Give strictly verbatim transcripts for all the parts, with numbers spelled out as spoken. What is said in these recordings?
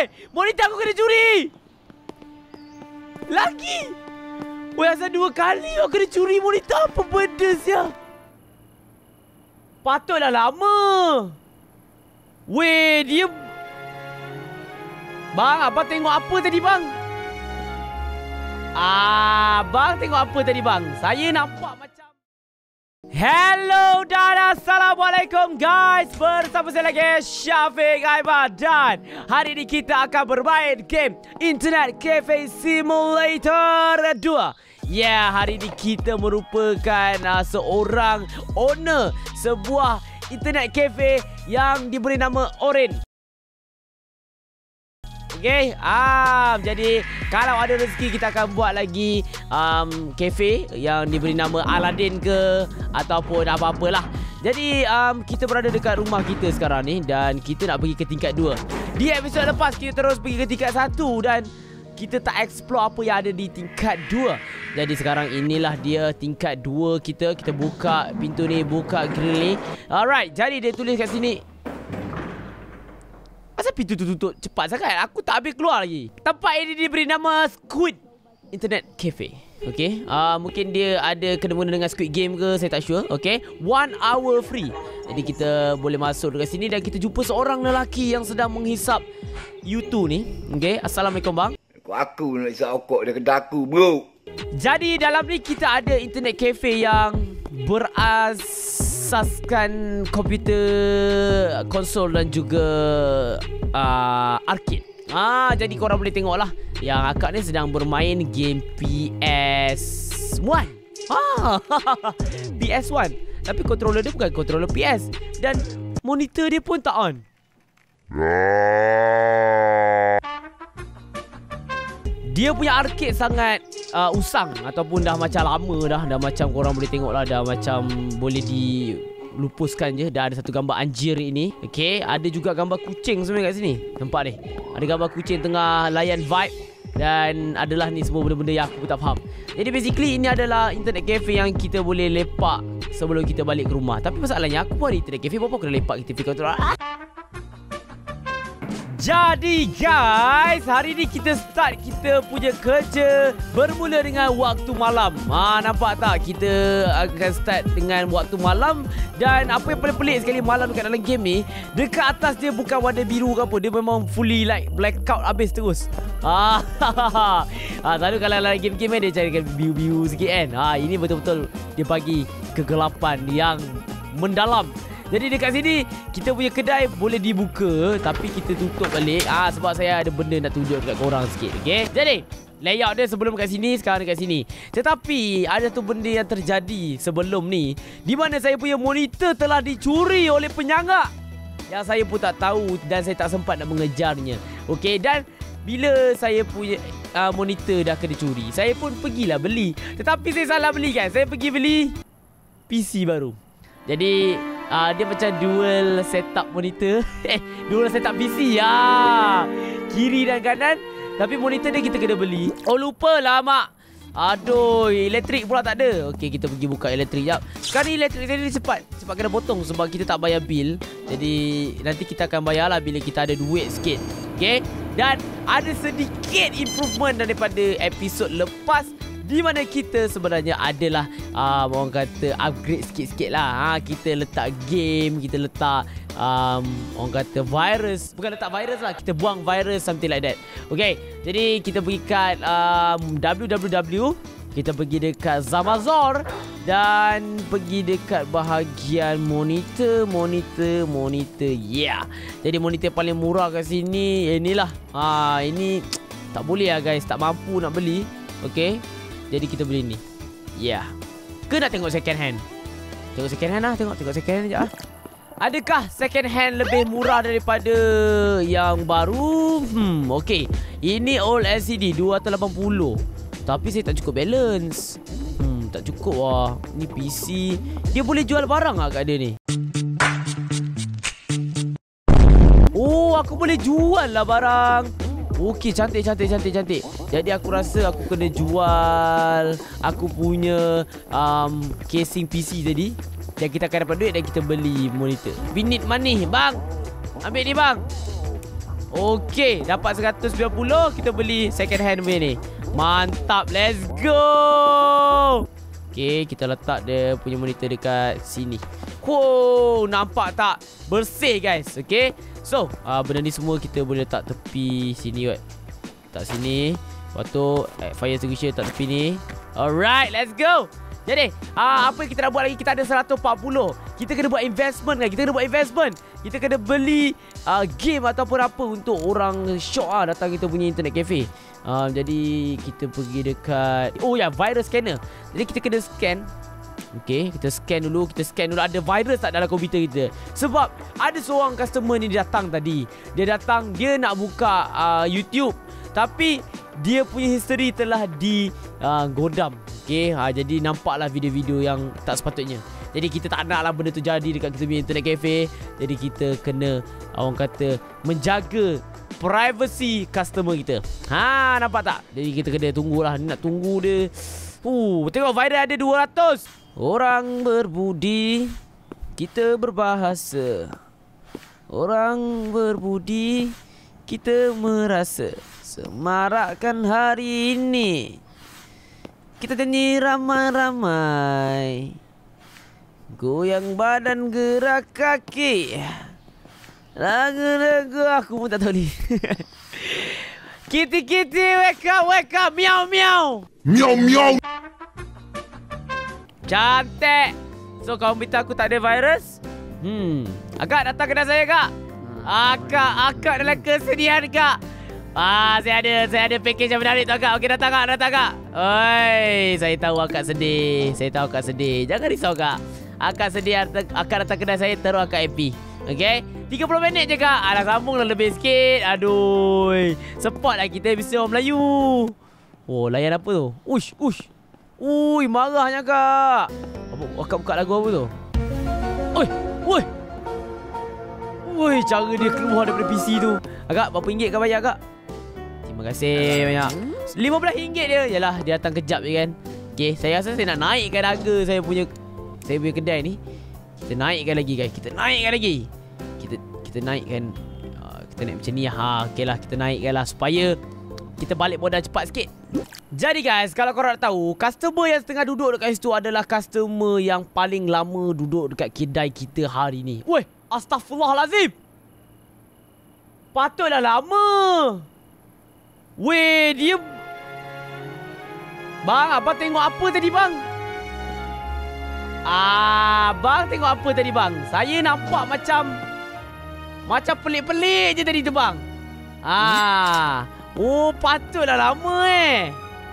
Weh, monitor aku kena curi. Lagi. Weh, asal dua kali aku kena curi monitor. Apa benda siap? Patutlah lama. Weh, dia... Bang, abang tengok apa tadi bang? Ah, bang tengok apa tadi bang? Saya nampak macam... Hello dan Assalamualaikum guys. Bersama saya lagi Syafiq Aibar. Dan hari ini kita akan bermain game Internet Cafe Simulator dua. Ya, yeah, hari ini kita merupakan uh, seorang owner sebuah Internet Cafe yang diberi nama Orange. Okay, um, jadi kalau ada rezeki kita akan buat lagi um, kafe yang diberi nama Aladdin ke ataupun apa-apalah. Jadi um, kita berada dekat rumah kita sekarang ni dan kita nak pergi ke tingkat dua. Di episod lepas kita terus pergi ke tingkat satu dan kita tak explore apa yang ada di tingkat dua. Jadi sekarang inilah dia tingkat dua kita. Kita buka pintu ni, buka grill ni. Alright, jadi dia tulis kat sini. Asal pintu tu tutup cepat sangat? Aku tak habis keluar lagi. Tempat ini diberi nama Squid Internet Cafe. Okay, uh, mungkin dia ada kena-mena dengan Squid Game ke, saya tak sure. Okay, one hour free. Jadi kita boleh masuk dekat sini dan kita jumpa seorang lelaki yang sedang menghisap U two ni. Okay, Assalamualaikum bang. Aku nak isap okok dia kedai aku, bro. Jadi dalam ni kita ada Internet Cafe yang berasaskan komputer, konsol dan juga uh, arcade. Ah, jadi korang boleh tengok lah yang akak ni sedang bermain game P S one. Ah, P S one. Tapi controller dia bukan controller P S. Dan monitor dia pun tak on. Dia punya arcade sangat uh, usang ataupun dah macam lama dah. Dah macam korang boleh tengok lah. Dah macam boleh dilupuskan je. Dah ada satu gambar anjir ini. Okay, ada juga gambar kucing sebenarnya kat sini. Nampak ni? Ada gambar kucing tengah layan vibe. Dan adalah ni semua benda-benda yang aku tak faham. Jadi basically ini adalah internet cafe yang kita boleh lepak sebelum kita balik ke rumah. Tapi masalahnya aku pun ada internet cafe. Berapa aku kena lepak kita pergi kontrol. Jadi guys, hari ni kita start kita punya kerja bermula dengan waktu malam. Ha, nampak tak? Kita akan start dengan waktu malam. Dan apa yang paling pelik sekali malam dekat dalam game ni, dekat atas dia bukan warna biru ke apa. Dia memang fully like blackout habis terus. Ha, ha, selalu kalau dalam game-game dia carikan biru-biru sikit kan. Ha, ini betul-betul dia bagi kegelapan yang mendalam. Jadi dekat sini kita punya kedai boleh dibuka tapi kita tutup balik. Ah, sebab saya ada benda nak tunjuk dekat korang sikit. Okay, jadi layout dia sebelum dekat sini, sekarang dekat sini. Tetapi ada tu benda yang terjadi sebelum ni, di mana saya punya monitor telah dicuri oleh penyangga yang saya pun tak tahu dan saya tak sempat nak mengejarnya. Okay, dan bila saya punya uh, monitor dah kena curi, saya pun pergilah beli. Tetapi saya salah beli kan. Saya pergi beli P C baru. Jadi uh, dia macam dual setup monitor. Eh, dual setup P C ya. Kiri dan kanan. Tapi monitor dia kita kena beli. Oh, lupa lah mak. Aduh, elektrik pula tak ada. Okey, kita pergi buka elektrik jap. Sekarang ni elektrik tadi cepat. Cepat kena potong sebab kita tak bayar bil. Jadi nanti kita akan bayar lah bila kita ada duit sikit. Okey. Dan ada sedikit improvement daripada episod lepas, di mana kita sebenarnya adalah uh, orang kata upgrade sikit-sikit lah. Ha, kita letak game, kita letak um, orang kata virus. Bukan letak virus lah, kita buang virus, something like that. Okay, jadi kita pergi kat um, w w w. Kita pergi dekat Zamazor dan pergi dekat bahagian monitor, monitor, monitor. Yeah. Jadi monitor paling murah kat sini inilah. Ha, ini tak boleh lah guys, tak mampu nak beli. Okay, jadi kita beli ni. Ya, yeah. Ke nak tengok second hand? Tengok second hand lah. Tengok tengok second hand sekejap lah. Adakah second hand lebih murah daripada yang baru? Hmm, okay. Ini old L C D dua ratus lapan puluh. Tapi saya tak cukup balance. Hmm, tak cukup lah. Ni P C. Dia boleh jual barang lah kat dia ni. Oh, aku boleh jual lah barang. Okey, cantik, cantik, cantik, cantik. Jadi aku rasa aku kena jual aku punya um, casing P C tadi. Dan kita akan dapat duit dan kita beli monitor. We need money, bang. Ambil ni, bang. Okey, dapat seratus sembilan puluh. Kita beli second hand punya ni. Mantap, let's go. Okey, kita letak dia punya monitor dekat sini. Wow, nampak tak? Bersih guys. Okey. So, uh, benda ni semua kita boleh letak tepi sini kot. Letak sini. Lepas tu, fire extinguisher letak tepi ni. Alright, let's go. Jadi, uh, apa yang kita nak buat lagi? Kita ada seratus empat puluh. Kita kena buat investment kan? Kita kena buat investment. Kita kena beli uh, game ataupun apa untuk orang syok ah datang kita punya internet cafe. Uh, jadi, kita pergi dekat... Oh ya, yeah, virus scanner. Jadi, kita kena scan. Okay, kita scan dulu. Kita scan dulu ada virus tak dalam komputer kita. Sebab ada seorang customer ni datang tadi. Dia datang, dia nak buka uh, YouTube. Tapi, dia punya history telah di uh, godam. Okay, ha, jadi nampaklah video-video yang tak sepatutnya. Jadi kita tak nak lah benda tu jadi dekat kita punya internet cafe. Jadi kita kena, orang kata, menjaga privacy customer kita. Ha, nampak tak? Jadi kita kena tunggulah. Nak tunggu dia. Uh, tengok viral ada dua ratus. Orang berbudi, kita berbahasa. Orang berbudi, kita merasa. Semarakkan hari ini. Kita nyanyi ramai-ramai. Goyang badan, gerak kaki. Lagu-lagu aku pun tak tahu ni. Kiti-kiti, wake up, wake up. Miau, miau. Miau, miau. Cantik. So, komputer aku tak ada virus. Hmm. Akak datang kedai saya, Kak. Akak, akak dalam kesedihan, Kak. Ah, saya ada, saya ada package yang menarik tu, Kak. Okey, datang, Kak, datang, Kak. Oi, saya tahu akak sedih. Saya tahu akak sedih. Jangan risau, Kak. Akak sedih, akak datang kedai saya, terus akak happy. Okey? tiga puluh minit je, Kak. Alah, sambunglah lebih sikit. Aduh. Support lah kita mesti orang Melayu. Oh, layan apa tu? Ush, ush. Ui, marahnya, Kak. Akak buka lagu apa tu? Oi, oi. Ui, cara dia keluar daripada P C tu. Akak, berapa ringgit kau bayar, Kak? Terima kasih banyak. lima belas ringgit dia. Yalah, dia datang kejap je kan. Okay, saya rasa saya nak naikkan harga saya punya saya punya kedai ni. Kita naikkan lagi, guys. Kita naikkan lagi. Kita kita naikkan uh, kita naik macam ni. Ha, okeylah, kita naikkan lah supaya kita balik modal cepat sikit. Jadi guys, kalau korang nak tahu, customer yang setengah duduk dekat situ adalah customer yang paling lama duduk dekat kedai kita hari ni. Weh, astaghfirullahalazim. Patutlah lama. Weh, dia... Bang, abang tengok apa tadi, bang? Ah, bang tengok apa tadi, bang? Saya nampak macam... Macam pelik-pelik je tadi tu, bang. Ah, oh, patutlah lama eh.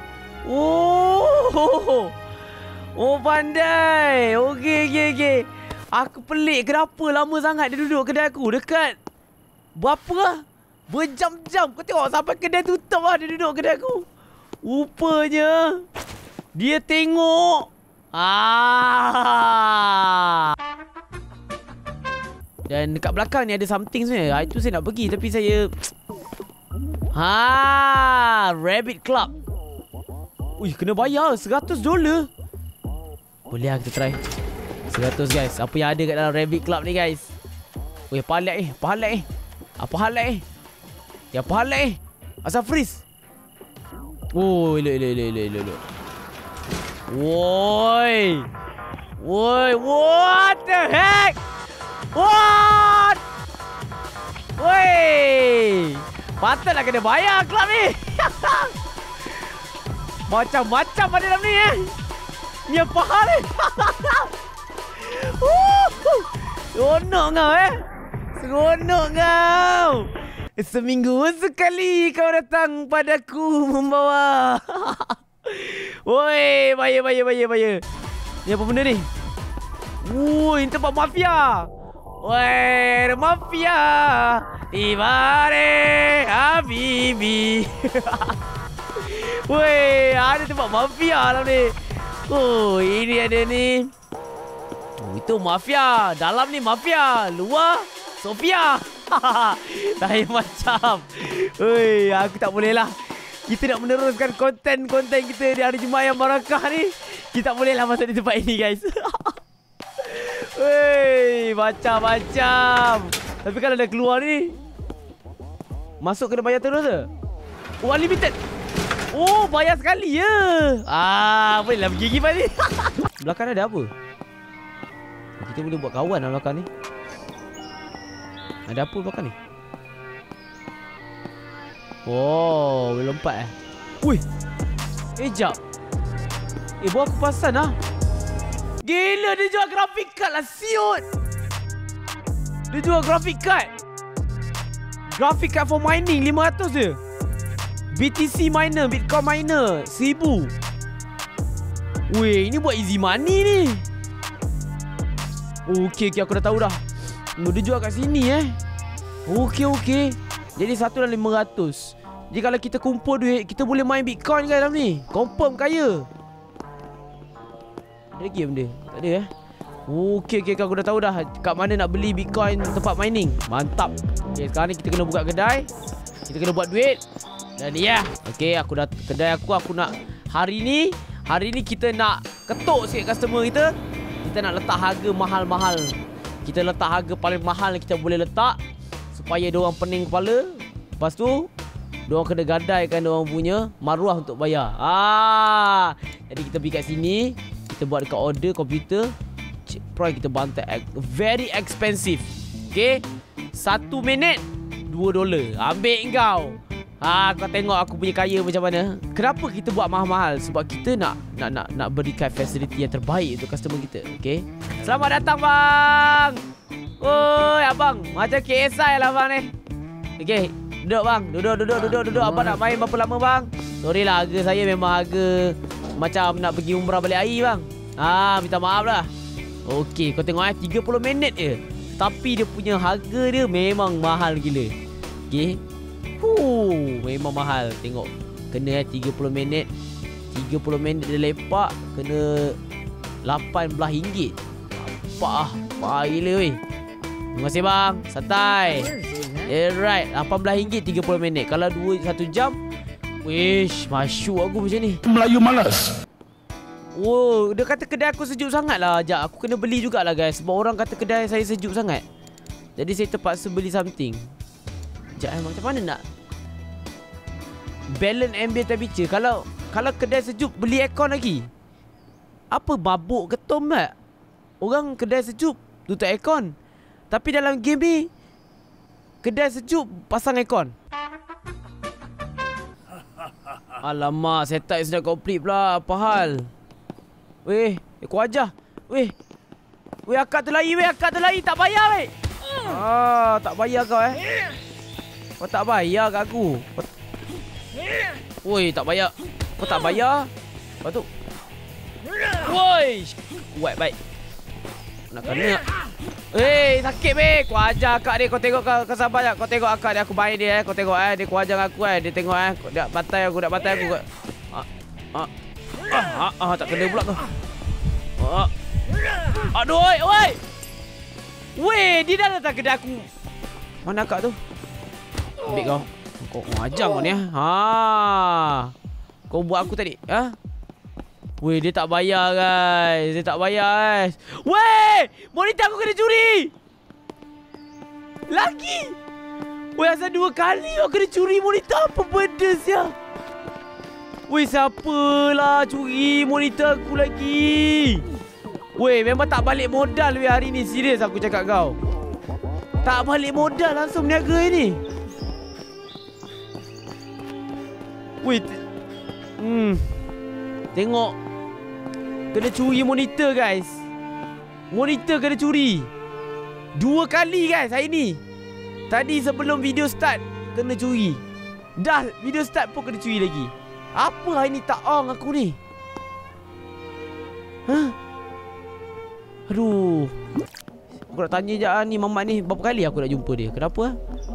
Oh, oh, pandai. Okey, okey, okey. Aku pelik kenapa lama sangat dia duduk kedai aku. Dekat... Berapa lah? Berjam-jam. Kau tengok sampai kedai tutup lah dia duduk kedai aku. Rupanya dia tengok. Ah. Dan dekat belakang ni ada something sebenarnya. Itu saya nak pergi tapi saya Ha, Rabbit Club. Ui, kena bayar seratus dolar. Boleh lah kita try. seratus guys. Apa yang ada kat dalam Rabbit Club ni guys? Ui, apa halak eh? Apa halak eh? Apa halak eh? Ya, apa halak eh? Asal freeze. Oh, elok, elok, elok, elok, elok. Woi. Woi, what the heck? What? Woi. Patutlah kena bayar club ni. Macam-macam ada dalam ni eh. Ni apa hal ni? Seronok kau eh. Seronok kau. Seminggu sekali kau datang padaku membawa. Woi, bayar, bayar, bayar, bayar. Ni apa benda ni? Woi, ini tempat mafia. Woi, mafia. Ibare Habibi. Woi, ada tempat mafia dalam ni. Oh, ini ada ni. Oh, itu mafia. Dalam ni mafia. Luar Sofia. Lain macam. Oi, aku tak boleh lah. Kita nak meneruskan konten-konten kita di hari Jumaat yang barakah ni. Kita tak boleh lah masuk di tempat ini guys. Woi, macam-macam. Tapi kalau dah keluar ni, Masuk kena bayar terus ke? Oh, unlimited. Oh, bayar sekali ya. Ah, boleh lah pergi giveaway ni. Belakang ada apa? Kita boleh buat kawan dalam belakang ni. Ada apa belakang ni? Oh, boleh lompat eh. Wih. Eh, jap. Eh, buat aku pasal lah. Gila, dia jual graphic card lah, siut. Dia jual graphic card. Graphic card for mining lima ratus je. B T C miner, Bitcoin miner seribu. Weh, ini buat easy money ni. Okey, okey, aku dah tahu dah. Oh, dia jual kat sini eh. Okey, okey. Jadi satu dan lima ratus. Jadi kalau kita kumpul duit, kita boleh main Bitcoin kan dalam ni. Confirm kaya. Ada lagi benda? Tak ada eh. Okey, okey, aku dah tahu dah kat mana nak beli Bitcoin tempat mining. Mantap. Okey, sekarang ni kita kena buka kedai. Kita kena buat duit. Dan ya, yeah. Okey, aku dah kedai aku aku nak hari ni, hari ni kita nak ketuk sikit customer kita. Kita nak letak harga mahal-mahal. Kita letak harga paling mahal yang kita boleh letak supaya diorang pening kepala. Lepas tu diorang kena gadaikan diorang punya maruah untuk bayar. Ah, jadi kita pergi kat sini, kita buat dekat order komputer. Price kita bantai very expensive. Okay, satu minit dua dolar. Ambil kau. Ha, kau tengok aku punya kaya macam mana. Kenapa kita buat mahal-mahal? Sebab kita nak nak nak nak berikan fasiliti yang terbaik untuk customer kita. Okay, selamat datang bang. Oi abang, macam K S I lah bang ni. Okay, duduk bang. Duduk duduk duduk duduk. Abang nak main berapa lama bang? Sorry lah, harga saya memang harga macam nak pergi umrah balik air bang. Ah, minta maaf lah. Okey, kau tengok eh, tiga puluh minit je. Tapi dia punya harga dia memang mahal gila. Okey. Huh, memang mahal. Tengok. Kena eh tiga puluh minit. tiga puluh minit dia lepak kena lapan belas ringgit. Apa ah? Mahal gila weh. Terima kasih bang. Santai. Alright, lapan belas ringgit tiga puluh minit. Kalau dua satu jam, wish, masyuk aku macam ni. Melayu malas. Oh, dia kata kedai aku sejuk sangat lah. Sekejap, aku kena beli jugalah guys. Sebab orang kata kedai saya sejuk sangat. Jadi saya terpaksa beli something. Sekejap, macam mana nak balance ambient temperature? Kalau kalau kedai sejuk, beli aircon lagi. Apa babuk ketum tak? Orang kedai sejuk, tutup aircon. Tapi dalam game ni, kedai sejuk, pasang aircon. Alamak, setup sudah complete pula. Apa hal? Weh, ekor ajar. Weh. Weh, akak terlari weh, akak terlari. Tak bayar weh. Ah, tak bayar kau eh. Kau tak bayar kat aku. Kau... Woi, tak bayar. Kau tak bayar. Lepas tu. Woi. Kuat baik. Nak kena. Eh, sakit weh. Kau ajar akak dia. Kau tengok kau, kau sabar tak. Kau tengok akak dia. Aku main dia eh. Kau tengok eh. Dia kau ajar aku eh. Dia tengok eh. Dia batai aku. Dia batai aku. Ah. Ah. Ah, ah, ah, tak kena pula kau. Ah. Aduh, oi, oi. Weh, dia dah datang kedai aku. Mana akak tu? Ambil kau. Kau ajar kau ni ah. Ha. Kau buat aku tadi, ha? Weh, dia tak bayar guys. Dia tak bayar guys. Weh, monitor aku kena curi. Lagi. Weh, asal dua kali aku kena curi monitor. Apa benda sia? Weh, siapalah curi monitor aku lagi? Weh, memang tak balik modal weh hari ni. Serius aku cakap kau. Tak balik modal langsung berniaga ni. Weh. Hmm. Tengok. Kena curi monitor guys. Monitor kena curi. Dua kali guys hari ni. Tadi sebelum video start kena curi. Dah video start pun kena curi lagi. Apa hari ni tak on aku ni? Hah? Aduh. Aku nak tanya je ni Mamat ni berapa kali aku nak jumpa dia. Kenapa?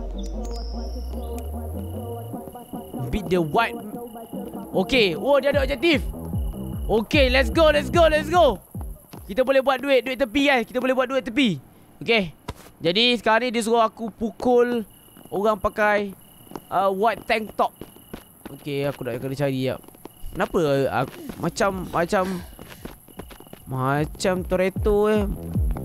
Beat the white. Okay. Oh, dia ada objektif. Okay, let's go, let's go, let's go. Kita boleh buat duit, duit tepi guys. Kita boleh buat duit tepi. Okay. Jadi sekarang ni dia suruh aku pukul orang pakai uh, white tank top. Okay, aku nak kena cari ya. Kenapa aku, macam macam macam Toretto eh.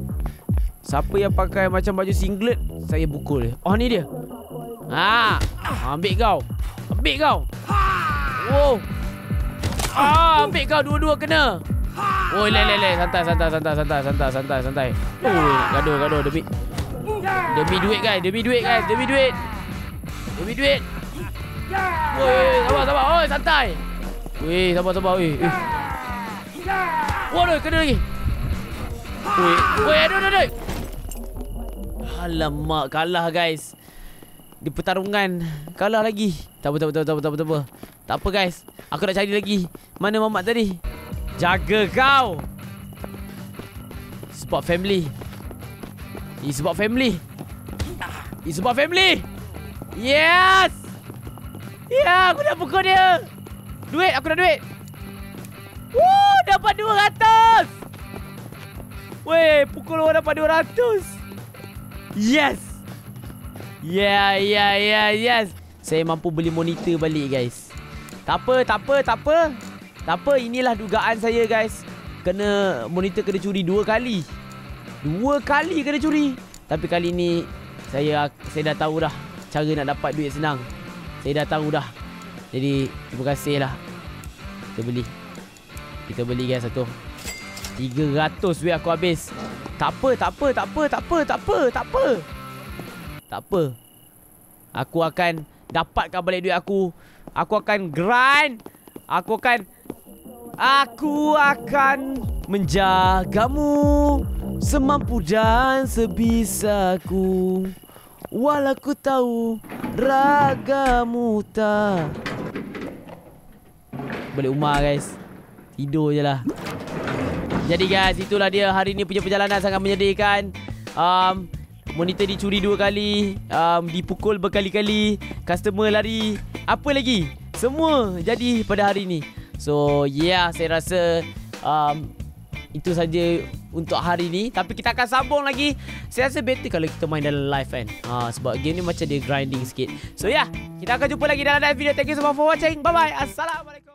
Siapa yang pakai macam baju singlet, saya pukul. Oh, ni dia. Ha. Ambil kau. Ambil kau. Wow. Ah, ambil kau dua-dua kena. Oh, le le le, santai santai santai santai santai santai santai. Oh, gaduh gaduh demi demi duit guys, demi duit guys, demi duit. Demi duit. Woi, sabar sabar. Oi, santai. Weh, sabar sabar weh. Eh. Waduh, kena lagi. Weh, weh, aduh aduh aduh. Alamak, kalah guys. Di pertarungan kalah lagi. Tak apa tak apa tak apa tak apa tak apa. Tak apa guys. Aku nak cari lagi. Mana mamat tadi? Jaga kau. Sebab family. Ini sebab family. Ini sebab family. Yes. Ya, yeah, aku dah pukul dia. Duit, aku dah duit. Woo, dapat dua ratus. Weh, pukul orang dapat dua ratus. Yes. Yeah, yeah, yeah, yes. Saya mampu beli monitor balik guys. Tak apa, tak apa, tak apa. Tak apa, inilah dugaan saya guys. Kena monitor kena curi dua kali. Dua kali kena curi. Tapi kali ni saya saya dah tahu dah cara nak dapat duit senang. Saya dah tahu dah. Jadi terima kasih lah. Kita beli. Kita beli guys satu. tiga ratus weh aku habis. Tak apa, tak apa, tak apa, tak apa, tak apa, tak apa. Tak apa. Aku akan dapatkan balik duit aku. Aku akan grind. Aku akan Aku akan menjagamu semampu dan sebisaku. Walau ku tahu ragamu tak. Balik rumah guys. Tidur je lah. Jadi guys, itulah dia hari ni punya perjalanan sangat menyedihkan. Um, monitor dicuri dua kali, um, dipukul berkali-kali, customer lari. Apa lagi? Semua jadi pada hari ni. So yeah, saya rasa um, itu saja untuk hari ni. Tapi kita akan sambung lagi. Saya rasa better kalau kita main dalam live kan. ha, Sebab game ni macam dia grinding sikit. So yeah, kita akan jumpa lagi dalam next video. Thank you so much for watching. Bye bye. Assalamualaikum.